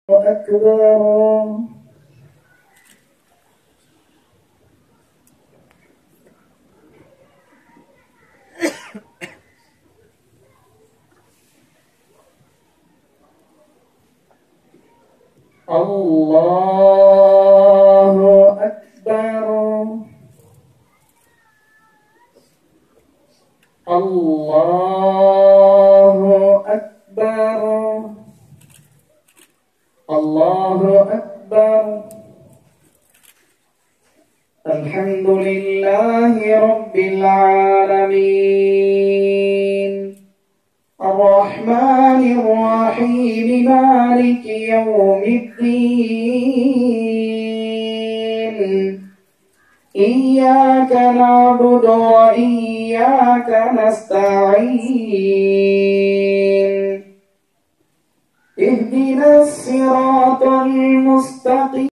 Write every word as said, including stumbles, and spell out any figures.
أكبر. الله أكبر. الله أكبر. الله أكبر. الحمد لله رب العالمين الرحمن الرحيم مالك يوم الدين إياك نعبد وإياك نستعين اهدنا الصراط المستقيم